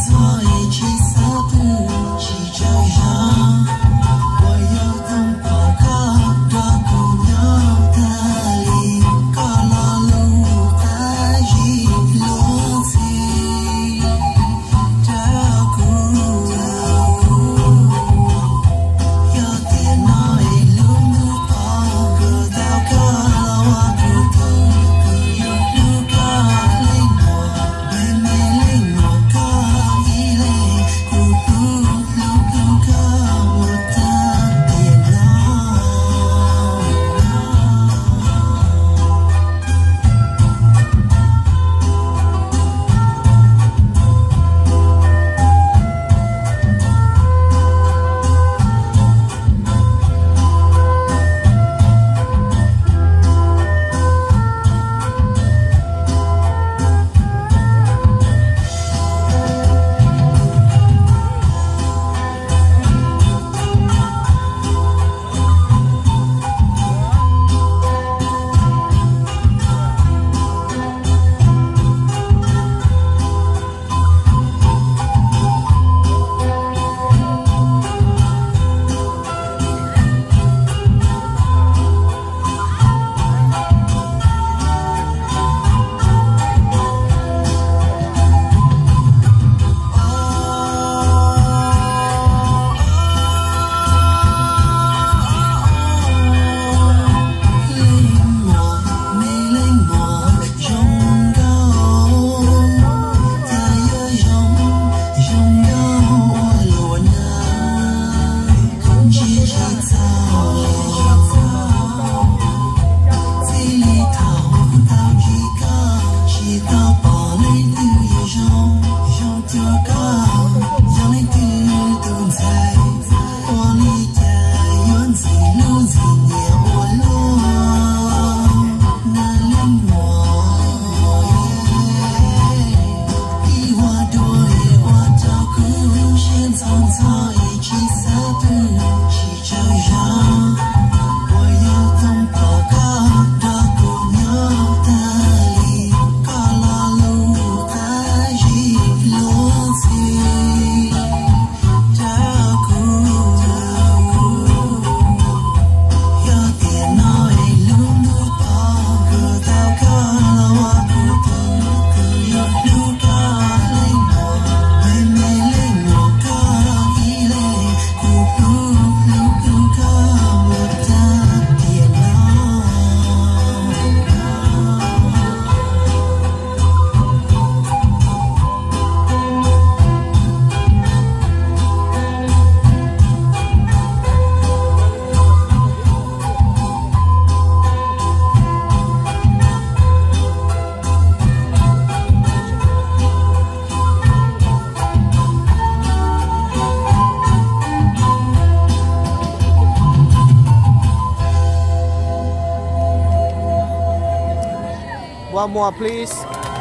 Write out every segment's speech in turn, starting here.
One more, please.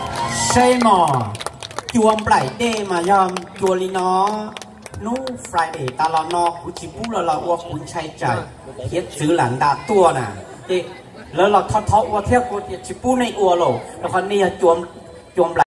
Say more. Chuông Friday mà yom chua li nó nu Friday ta lo nó cũng chỉ bù là uo cũng chạy chạy thiết chữ làn đa tua nè thì lỡ là thọ thọ uo theo cũng chỉ bù này uo rồiแล้วคนนี้chuông